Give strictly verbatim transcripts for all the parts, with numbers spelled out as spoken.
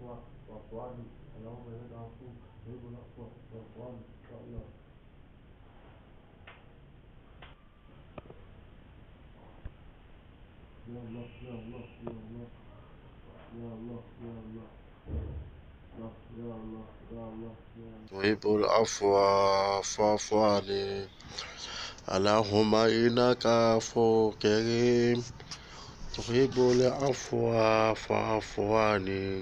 واعف عني اللهم إنك عفو تحب العفو فاعف عني يا الله. يا الله يا الله يا الله يا الله يا الله يا الله يا الله تحب العفو فاعف عني اللهم إنك عفو كريم تحب العفو فاعف عني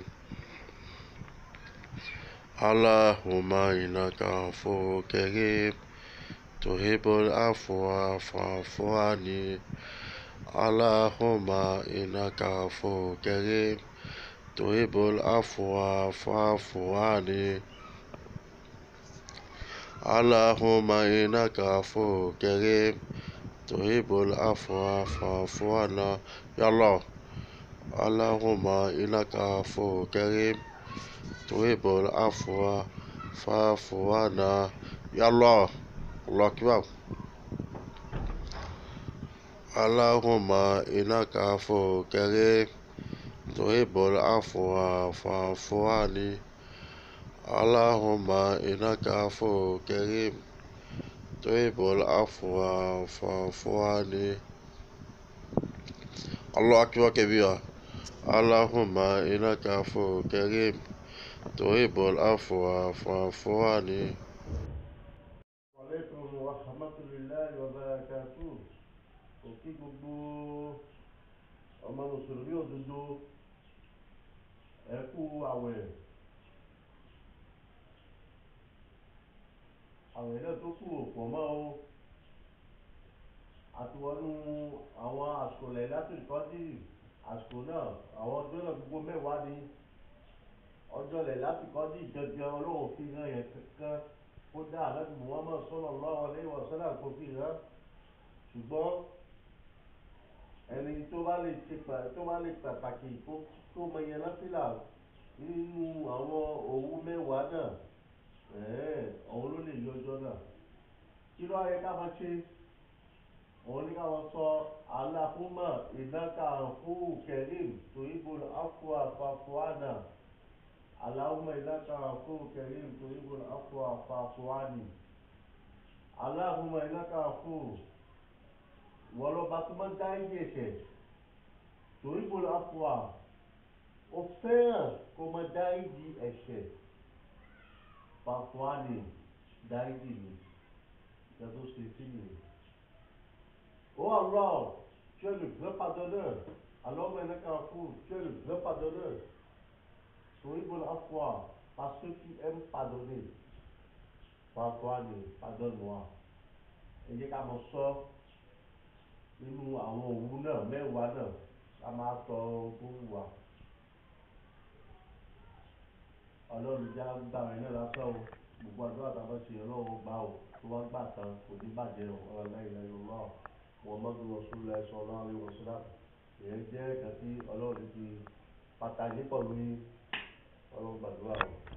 اللهم إنك عفو كريم تحب العفو فاعف عني اللهم إنك عفو كريم تحب العفو فاعف عني اللهم إنك عفو كريم تحب العفو فاعف عنا يا الله. اللهم إنك عفو كريم تحب العفو فاعف عنا يا الله. الله أكبر. اللهم إنك عفو كريم تحب العفو فاعف عني اللهم إنك عفو كريم تحب العفو فاعف عني. الله أكبر كبيرا. اللهم إنك عفو كريم تحب العفو فاعف عني. وعليكم ورحمة الله وبركاته. Òkè gbogbo ọmọ mùsùlùmí òdodo ẹ kú àwẹ̀ àwẹ̀ náà tó kù pọ̀ mọ́ o àti wọnú àwọn àsìkò lẹ̀ láti ìkọ́dí àsìkò náà àwọn ọjọ́ náà gbogbo mẹ́wàá ni ọjọ́ lẹ̀ láti ìkọ́dí ìjọjọ ọlọ́run fi hàn yẹn kankan kó dá àlẹ́ Muhammad sallallahu alaihi wasallam kó fi hàn ṣùgbọ́n ẹni tó bá lè ṣe tó bá lè pàtàkì tó mọ yẹn lọ́sílà nínú àwọn òwú mẹ́wàá náà ọ̀hún ló lè yọ ọjọ́ náà kí ló ayẹ ká máa ṣe òun ní ká máa sọ Allahumma innaka afuwwun karim tuhibbul afwa fa'fu anna Allahumma innaka afuwwun karim tuhibbul afwa fa'fu anni Allahumma innaka afuwwun wọ́n lọ bá tó máa ń dá ìdí ẹ̀ṣẹ̀ torí bolo afua ó fẹ́ràn kó máa dá ìdí ẹ̀ṣẹ̀ fàfúà ní dá ìdí mi yàtọ̀ sí sí mi. Oh Allah, tu es le grand pardonneur. Allahumma innaka afuwwun, tu es le grand pardonneur. Torí bolo afua parce que tu aimes pardonner. Fàfúà ní pardonne-moi. Ẹ jẹ́ ká mọ̀ sọ́ nínú àwọn òwú náà mẹ́wàá náà ká máa tọ ogún wa ọlọ́run já gbà rẹ̀ náà lásán o gbogbo àdúrà tá a bá ṣe ọlọ́run gbà o tó bá gbà tán kò ní bàjẹ́ o ọ̀rọ̀ lẹ́yìn lẹ́yìn lọ́wọ́ wọn mọ́tò lọ sún lẹ́sọ̀ ọlọ́run wọn sílá èyí jẹ́ ẹ̀ka tí ọlọ́run ti pàtàkì pọ̀ lórí ọlọ́run gbàdúrà o.